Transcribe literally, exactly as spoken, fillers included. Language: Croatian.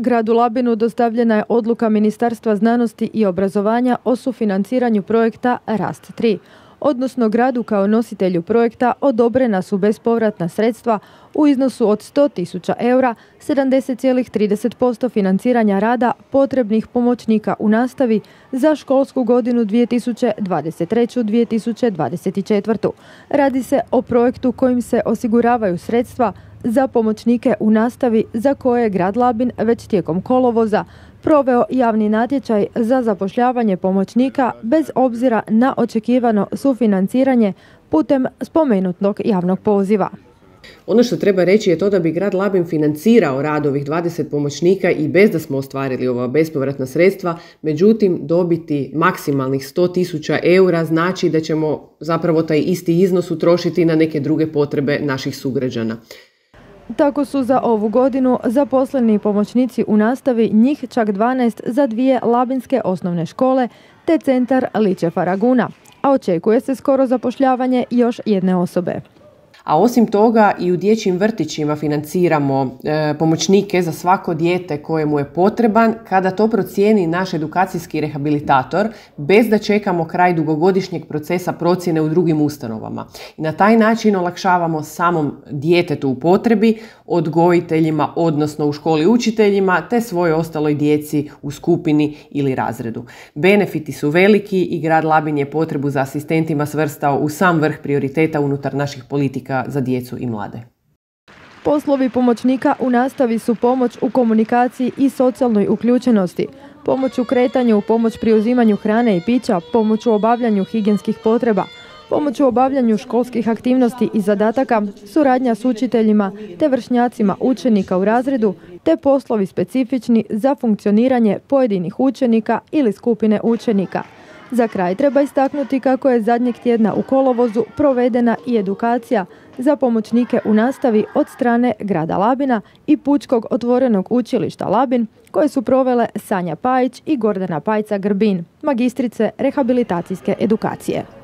Gradu Labinu dostavljena je odluka Ministarstva znanosti i obrazovanja o sufinanciranju projekta Rast tri, odnosno gradu kao nositelju projekta odobrena su bespovratna sredstva u iznosu od sto tisuća eura, sedamdeset zarez trideset posto financiranja rada potrebnih pomoćnika u nastavi za školsku godinu dvije tisuće dvadeset treće dvije tisuće dvadeset četvrte. Radi se o projektu kojim se osiguravaju sredstva za pomoćnike u nastavi za koje je grad Labin već tijekom kolovoza proveo javni natječaj za zapošljavanje pomoćnika bez obzira na očekivano sufinanciranje putem spomenutog javnog poziva. Ono što treba reći je to da bi grad Labin financirao rad ovih dvadeset pomoćnika i bez da smo ostvarili ova bespovratna sredstva, međutim dobiti maksimalnih sto tisuća eura znači da ćemo zapravo taj isti iznos utrošiti na neke druge potrebe naših sugrađana. Tako su za ovu godinu zaposleni pomoćnici u nastavi, njih čak dvanaest za dvije labinske osnovne škole te centar Liče Faraguna, a očekuje se skoro zapošljavanje još jedne osobe. A osim toga i u dječjim vrtićima financiramo e, pomoćnike za svako dijete kojemu je potreban kada to procijeni naš edukacijski rehabilitator bez da čekamo kraj dugogodišnjeg procesa procjene u drugim ustanovama. I na taj način olakšavamo samom djetetu u potrebi, odgojiteljima, odnosno u školi učiteljima, te svojoj ostaloj djeci u skupini ili razredu. Benefiti su veliki i grad Labin je potrebu za asistentima svrstao u sam vrh prioriteta unutar naših politika za djecu i mlade. Poslovi pomoćnika u nastavi su pomoć u komunikaciji i socijalnoj uključenosti, pomoć u kretanju, pomoć pri uzimanju hrane i pića, pomoć u obavljanju higijenskih potreba, pomoć u obavljanju školskih aktivnosti i zadataka, suradnja s učiteljima te vršnjacima učenika u razredu, te poslovi specifični za funkcioniranje pojedinih učenika ili skupine učenika. Za kraj treba istaknuti kako je zadnjeg tjedna u kolovozu provedena i edukacija za pomoćnike u nastavi od strane grada Labina i Pučkog otvorenog učilišta Labin, koje su provele Sanja Pajić i Gordana Pajca Grbin, magistrice rehabilitacijske edukacije.